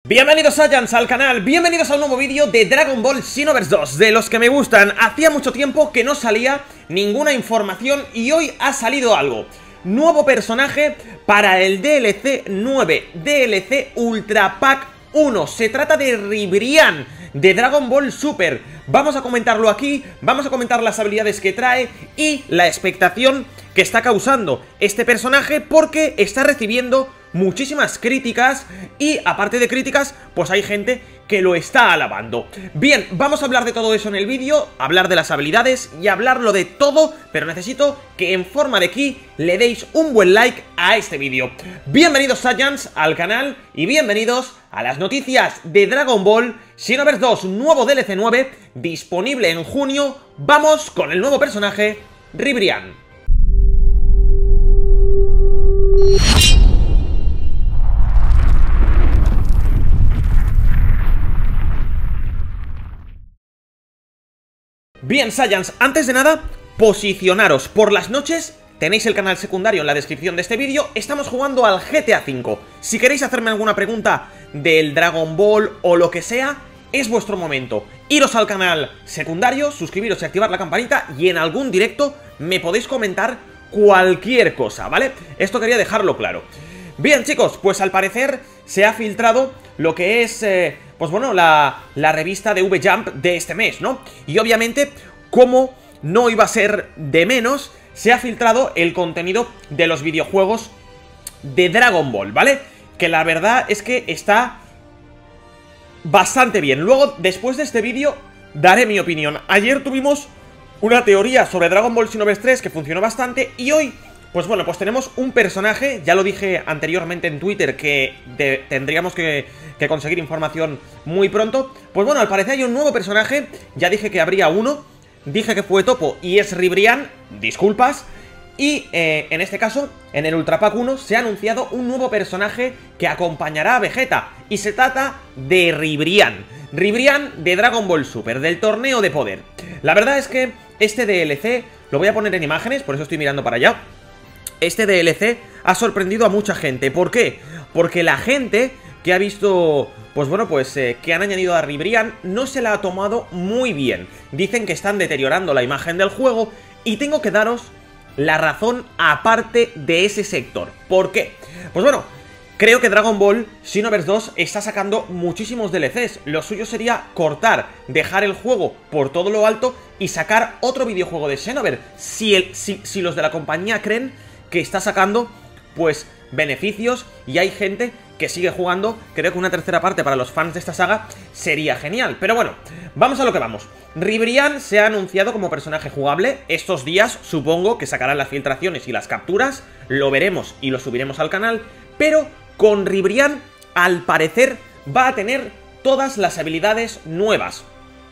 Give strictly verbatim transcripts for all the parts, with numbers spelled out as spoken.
Bienvenidos Saiyans al canal, bienvenidos a un nuevo vídeo de Dragon Ball Xenoverse dos, de los que me gustan. Hacía mucho tiempo que no salía ninguna información y hoy ha salido algo. Nuevo personaje para el D L C nueve, D L C Ultra Pack uno. Se trata de Ribrianne, de Dragon Ball Super. Vamos a comentarlo aquí, vamos a comentar las habilidades que trae y la expectación que está causando este personaje, porque está recibiendo muchísimas críticas y aparte de críticas, pues hay gente que lo está alabando. Bien, vamos a hablar de todo eso en el vídeo, hablar de las habilidades y hablarlo de todo, pero necesito que en forma de ki le deis un buen like a este vídeo. Bienvenidos Saiyans al canal y bienvenidos a las noticias de Dragon Ball Xenoverse dos, nuevo D L C nueve, disponible en junio. Vamos con el nuevo personaje, Ribrianne. Bien Saiyans, antes de nada, posicionaros. Por las noches tenéis el canal secundario en la descripción de este vídeo. Estamos jugando al G T A cinco. Si queréis hacerme alguna pregunta del Dragon Ball o lo que sea, es vuestro momento. Iros al canal secundario, suscribiros y activar la campanita, y en algún directo me podéis comentar cualquier cosa, ¿vale? Esto quería dejarlo claro. Bien chicos, pues al parecer se ha filtrado lo que es, eh, pues bueno, la, la revista de V-Jump de este mes, ¿no? Y obviamente, como no iba a ser de menos, se ha filtrado el contenido de los videojuegos de Dragon Ball, ¿vale? Que la verdad es que está bastante bien. Luego, después de este vídeo, daré mi opinión. Ayer tuvimos una teoría sobre Dragon Ball Xenoverse tres que funcionó bastante, y hoy, pues bueno, pues tenemos un personaje, ya lo dije anteriormente en Twitter, que de, tendríamos que, que conseguir información muy pronto. Pues bueno, al parecer hay un nuevo personaje, ya dije que habría uno, dije que fue Topo y es Ribrianne, disculpas. Y eh, en este caso, en el Ultra Pack uno se ha anunciado un nuevo personaje que acompañará a Vegeta, y se trata de Ribrianne. Ribrianne de Dragon Ball Super, del torneo de poder. La verdad es que este D L C, lo voy a poner en imágenes, por eso estoy mirando para allá. Este D L C ha sorprendido a mucha gente. ¿Por qué? Porque la gente que ha visto, pues bueno, pues eh, que han añadido a Ribrianne no se la ha tomado muy bien. Dicen que están deteriorando la imagen del juego, y tengo que daros la razón aparte de ese sector. ¿Por qué? Pues bueno, creo que Dragon Ball Xenoverse dos está sacando muchísimos D L Cs. Lo suyo sería cortar, dejar el juego por todo lo alto y sacar otro videojuego de Xenoverse. Si, el, si, si los de la compañía creen que está sacando, pues, beneficios, y hay gente que sigue jugando, creo que una tercera parte para los fans de esta saga sería genial. Pero bueno, vamos a lo que vamos. Ribrianne se ha anunciado como personaje jugable. Estos días supongo que sacarán las filtraciones y las capturas, lo veremos y lo subiremos al canal. Pero con Ribrianne, al parecer, va a tener todas las habilidades nuevas.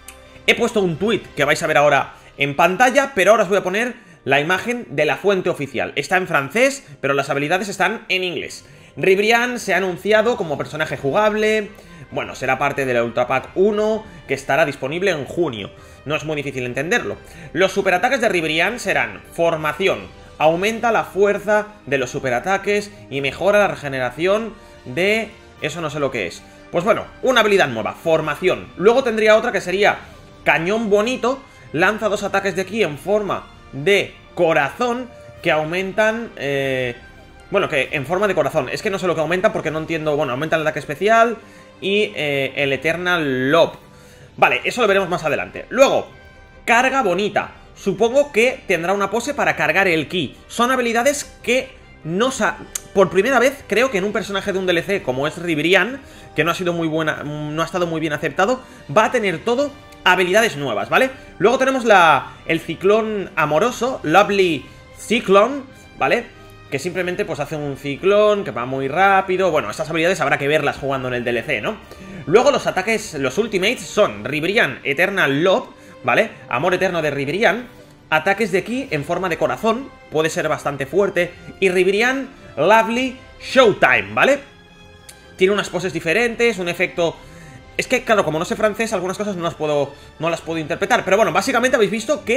He puesto un tweet que vais a ver ahora en pantalla, pero ahora os voy a poner la imagen de la fuente oficial. Está en francés, pero las habilidades están en inglés. Ribrianne se ha anunciado como personaje jugable. Bueno, será parte de la Ultra Pack uno, que estará disponible en junio. No es muy difícil entenderlo. Los superataques de Ribrianne serán formación, aumenta la fuerza de los superataques y mejora la regeneración de... eso no sé lo que es. Pues bueno, una habilidad nueva, formación. Luego tendría otra que sería cañón bonito, lanza dos ataques de ki en forma de corazón que aumentan, eh, bueno, que en forma de corazón. Es que no sé lo que aumentan porque no entiendo. Bueno, aumentan el ataque especial y eh, el Eternal Love. Vale, eso lo veremos más adelante. Luego, carga bonita. Supongo que tendrá una pose para cargar el ki. Son habilidades que no sa... Por primera vez, creo que en un personaje de un D L C como es Ribrianne, que no ha sido muy buena, no ha estado muy bien aceptado, va a tener todo habilidades nuevas, ¿vale? Luego tenemos la, el ciclón amoroso, Lovely Cyclone, ¿vale? Que simplemente pues hace un ciclón que va muy rápido. Bueno, estas habilidades habrá que verlas jugando en el D L C, ¿no? Luego los ataques, los ultimates son Ribrianne Eternal Love, ¿vale? Amor eterno de Ribrianne. Ataques de ki en forma de corazón, puede ser bastante fuerte. Y Ribrianne Lovely Showtime, ¿vale? Tiene unas poses diferentes, un efecto... Es que, claro, como no sé francés, algunas cosas no las puedo, no las puedo interpretar. Pero bueno, básicamente habéis visto que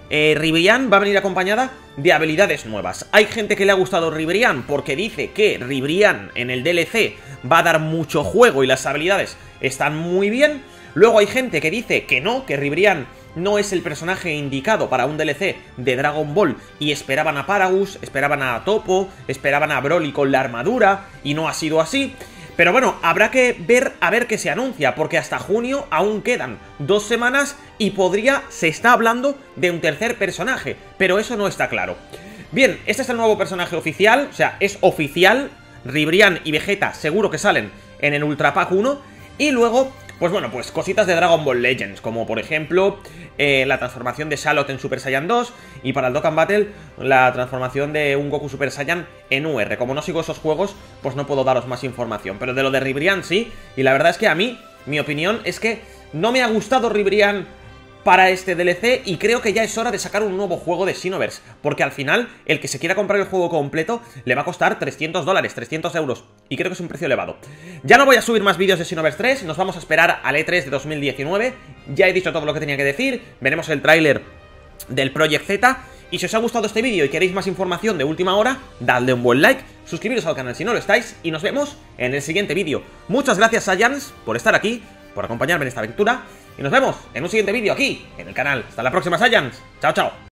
eh, Ribrianne va a venir acompañada de habilidades nuevas. Hay gente que le ha gustado Ribrianne porque dice que Ribrianne en el D L C va a dar mucho juego y las habilidades están muy bien. Luego hay gente que dice que no, que Ribrianne no es el personaje indicado para un D L C de Dragon Ball y esperaban a Paragus, esperaban a Toppo, esperaban a Broly con la armadura y no ha sido así. Pero bueno, habrá que ver a ver qué se anuncia, porque hasta junio aún quedan dos semanas y podría, se está hablando de un tercer personaje, pero eso no está claro. Bien, este es el nuevo personaje oficial, o sea, es oficial, Ribrianne y Vegeta seguro que salen en el Ultra Pack uno, y luego, pues bueno, pues cositas de Dragon Ball Legends, como por ejemplo eh, la transformación de Shallot en Super Saiyan dos, y para el Dokkan Battle la transformación de un Goku Super Saiyan en U R. Como no sigo esos juegos, pues no puedo daros más información, pero de lo de Ribrianne sí, y la verdad es que a mí, mi opinión es que no me ha gustado Ribrianne para este D L C y creo que ya es hora de sacar un nuevo juego de Xenoverse, porque al final el que se quiera comprar el juego completo le va a costar trescientos dólares, trescientos euros, y creo que es un precio elevado. Ya no voy a subir más vídeos de Xenoverse tres, nos vamos a esperar al E tres de dos mil diecinueve, ya he dicho todo lo que tenía que decir, veremos el tráiler del Project Z, y si os ha gustado este vídeo y queréis más información de última hora, dadle un buen like, suscribiros al canal si no lo estáis, y nos vemos en el siguiente vídeo. Muchas gracias Saiyans por estar aquí, por acompañarme en esta aventura, y nos vemos en un siguiente vídeo aquí, en el canal. Hasta la próxima, Saiyans. Chao, chao.